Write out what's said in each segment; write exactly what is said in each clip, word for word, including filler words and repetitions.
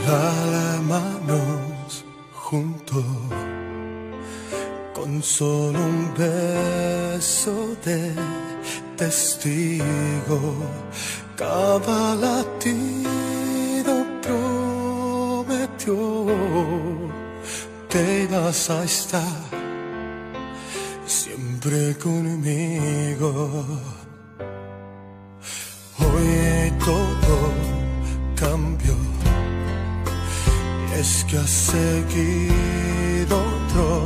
Dale manos juntos, con solo un beso de testigo, cada latido prometió que ibas a estar siempre conmigo. Hoy todo cambió, es que has seguido otro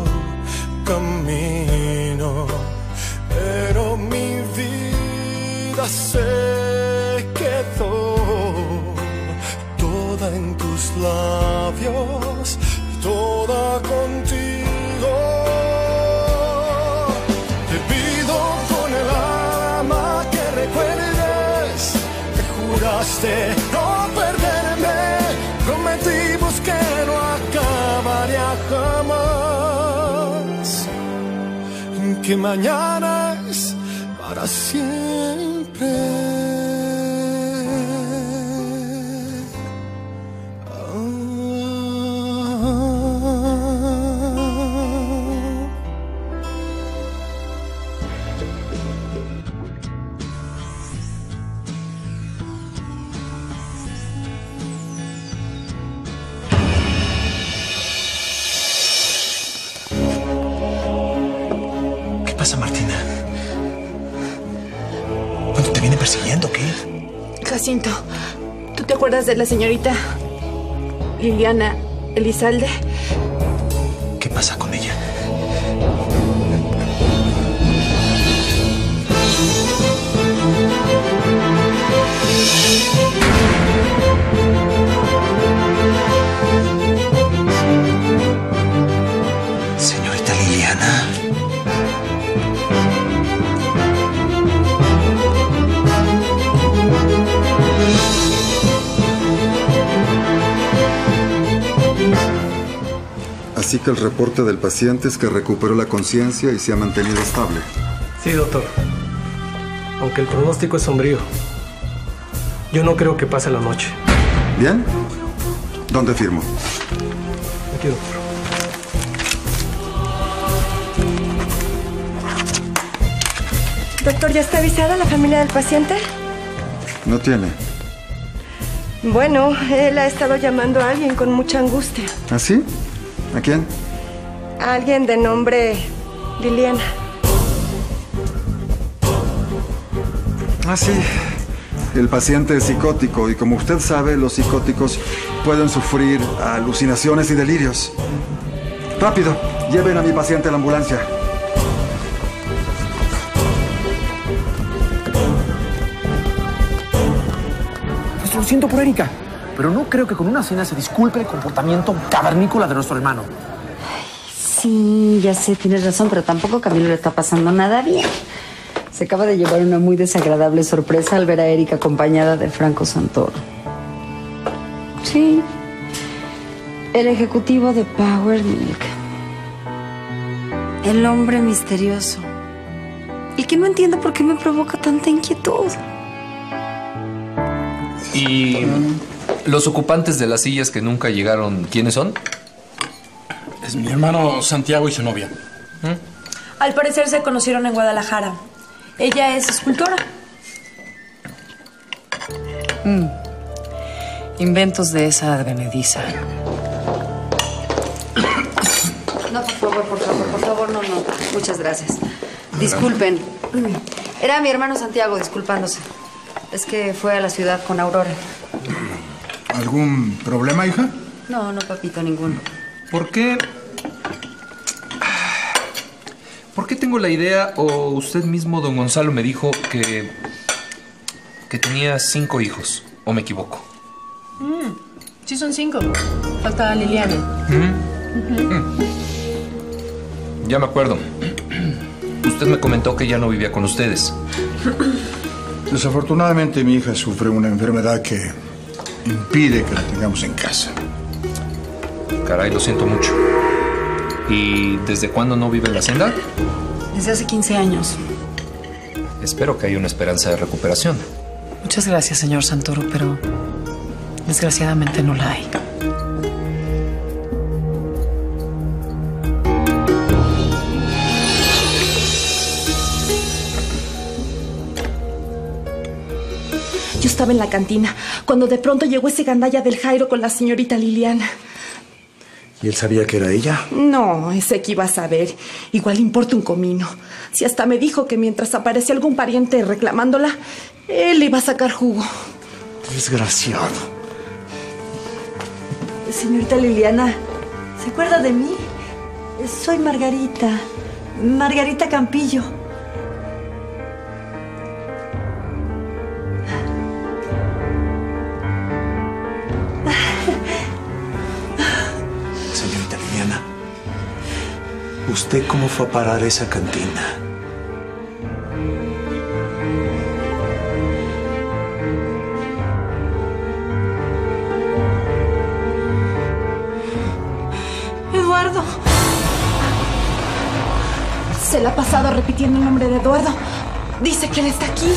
camino, pero mi vida se quedó toda en tus labios, toda contigo. Te pido con el alma que recuerdes que juraste no perderme, prometimos que no acabaría jamás, que mañana es para siempre. ¿Qué pasa, Martina? ¿Cuándo te viene persiguiendo? ¿Qué? Jacinto, ¿tú te acuerdas de la señorita Liliana Elizalde? ¿Qué pasa con ella? Señorita Liliana. Así que el reporte del paciente es que recuperó la conciencia y se ha mantenido estable. Sí, doctor. Aunque el pronóstico es sombrío, yo no creo que pase la noche. ¿Bien? ¿Dónde firmo? Aquí, doctor. Doctor, ¿ya está avisada la familia del paciente? No tiene. Bueno, él ha estado llamando a alguien con mucha angustia. ¿Ah, sí? ¿A quién? A alguien de nombre Liliana. Ah, sí. El paciente es psicótico y como usted sabe, los psicóticos pueden sufrir alucinaciones y delirios. Rápido, lleven a mi paciente a la ambulancia. Pues lo siento por Erika, pero no creo que con una cena se disculpe el comportamiento cavernícola de nuestro hermano. Sí, ya sé, tienes razón, pero tampoco a Camilo le está pasando nada bien. Se acaba de llevar una muy desagradable sorpresa al ver a Erika acompañada de Franco Santoro. Sí, el ejecutivo de Power Milk. El hombre misterioso. Y que no entiendo por qué me provoca tanta inquietud. ¿Y los ocupantes de las sillas que nunca llegaron, quiénes son? Es mi hermano Santiago y su novia. ¿Mm? Al parecer se conocieron en Guadalajara. Ella es escultora. Mm. Inventos de esa advenediza. No, por favor, por favor, por favor, no, no. Muchas gracias. Disculpen. Era mi hermano Santiago disculpándose. Es que fue a la ciudad con Aurora. ¿Algún problema, hija? No, no, papito, ninguno. ¿Por qué? ¿Por qué tengo la idea, o usted mismo, don Gonzalo, me dijo que... que tenía cinco hijos? ¿O me equivoco? Mm, sí, son cinco. Falta Liliana. ¿Mm? Mm. Ya me acuerdo. Usted me comentó que ya no vivía con ustedes. Desafortunadamente, mi hija sufre una enfermedad que impide que la tengamos en casa. Caray, lo siento mucho. ¿Y desde cuándo no vive en la senda? Desde hace quince años. Espero que haya una esperanza de recuperación. Muchas gracias, señor Santoro, pero desgraciadamente no la hay. estaba en la cantina, cuando de pronto llegó ese gandalla del Jairo con la señorita Liliana. ¿Y él sabía que era ella? No, ese que iba a saber. Igual le importa un comino. Si hasta me dijo que mientras aparecía algún pariente reclamándola, él le iba a sacar jugo. Desgraciado. Señorita Liliana, ¿se acuerda de mí? Soy Margarita. Margarita Campillo. Señorita Liliana, ¿usted cómo fue a parar a esa cantina? Eduardo. Se la ha pasado repitiendo el nombre de Eduardo. Dice que él está aquí.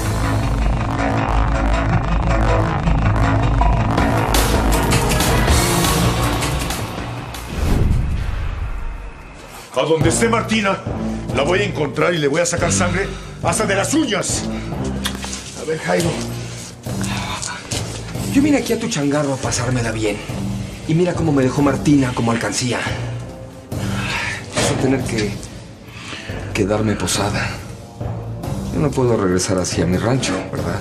A donde esté Martina, la voy a encontrar y le voy a sacar sangre hasta de las uñas. A ver, Jairo. Yo vine aquí a tu changarro a pasármela bien. Y mira cómo me dejó Martina como alcancía. Vas a tener que quedarme posada. Yo no puedo regresar hacia mi rancho, ¿verdad?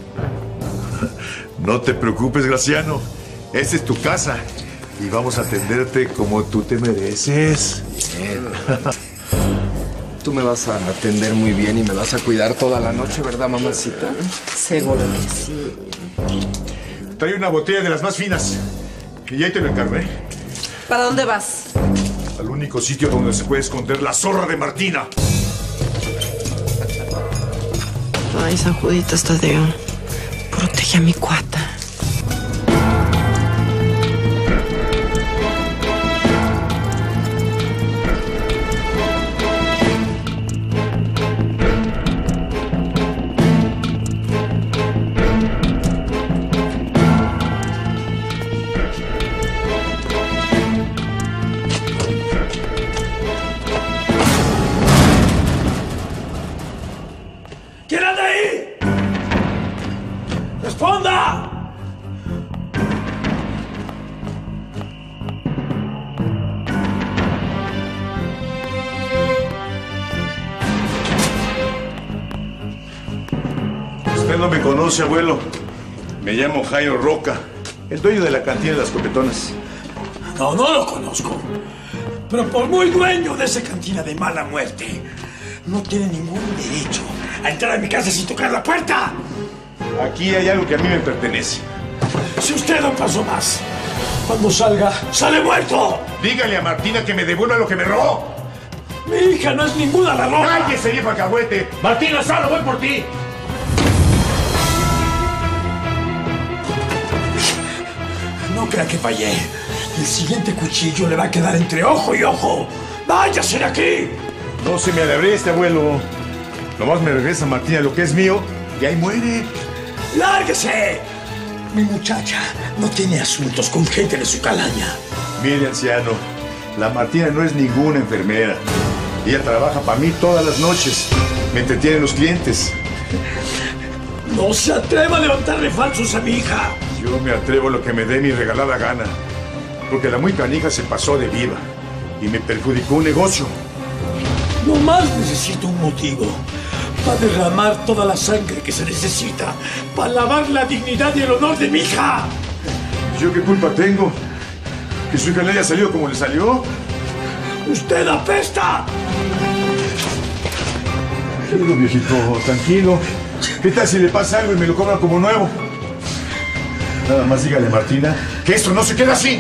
No te preocupes, Graciano. Esta es tu casa. Y vamos a atenderte como tú te mereces. Bien. Tú me vas a atender muy bien y me vas a cuidar toda la noche, ¿verdad, mamacita? Seguro que sí. Trae una botella de las más finas. Y ahí te lo encargo, ¿eh? ¿Para dónde vas? Al único sitio donde se puede esconder la zorra de Martina. Ay, San Juditas Tadeo. Protege a mi cuata. ¿Quién anda ahí? ¡Responda! Usted no me conoce, abuelo. Me llamo Jairo Roca, el dueño de la cantina de las Copetonas. No, no lo conozco. Pero por muy dueño de esa cantina de mala muerte, no tiene ningún derecho a entrar a mi casa sin tocar la puerta. Aquí hay algo que a mí me pertenece. Si usted no pasó más, cuando salga, ¡sale muerto! Dígale a Martina que me devuelva lo que me robó. Mi hija no es ninguna ladrona. ¡Cállese, viejo alcahuete! Martina, solo voy por ti. No crea que fallé. El siguiente cuchillo le va a quedar entre ojo y ojo. ¡Váyase de aquí! No se me alebre este abuelo. Nomás me regresa Martina lo que es mío y ahí muere. ¡Lárguese! Mi muchacha no tiene asuntos con gente de su calaña. Mire, anciano, la Martina no es ninguna enfermera. Ella trabaja para mí todas las noches. Me entretienen los clientes. No se atreva a levantarle falsos a mi hija. Yo me atrevo a lo que me dé mi regalada gana. Porque la muy canija se pasó de viva y me perjudicó un negocio. Nomás necesito un motivo para derramar toda la sangre que se necesita para lavar la dignidad y el honor de mi hija. ¿Yo qué culpa tengo? ¿Que su hija le haya salido como le salió? ¡Usted apesta! Tranquilo, viejito, tranquilo. ¿Qué tal si le pasa algo y me lo cobran como nuevo? Nada más dígale, Martina, que esto no se queda así.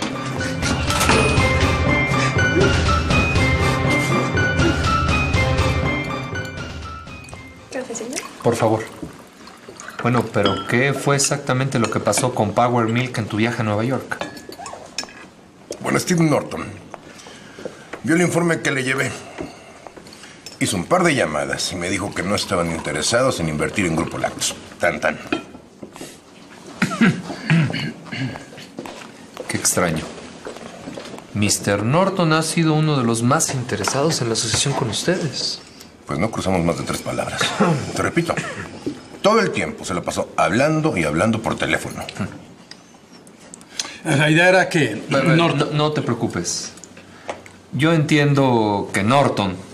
Por favor. Bueno, pero ¿qué fue exactamente lo que pasó con Power Milk en tu viaje a Nueva York? Bueno, Steve Norton vio el informe que le llevé. Hizo un par de llamadas y me dijo que no estaban interesados en invertir en Grupo Lactos. Tan, tan. Qué extraño. mister Norton ha sido uno de los más interesados en la asociación con ustedes. Pues no cruzamos más de tres palabras. Te repito, Todo el tiempo se lo pasó hablando y hablando por teléfono. La idea era que... No, no, no te preocupes. Yo entiendo que Norton